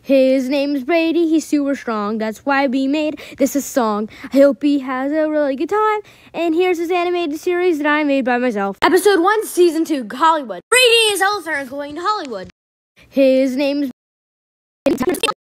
His name's Brady, he's super strong, that's why we made this a song. I hope he has a really good time, and here's his animated series that I made by myself. Episode 1, Season 2, Hollywood. Brady and his elephant are going to Hollywood. His name's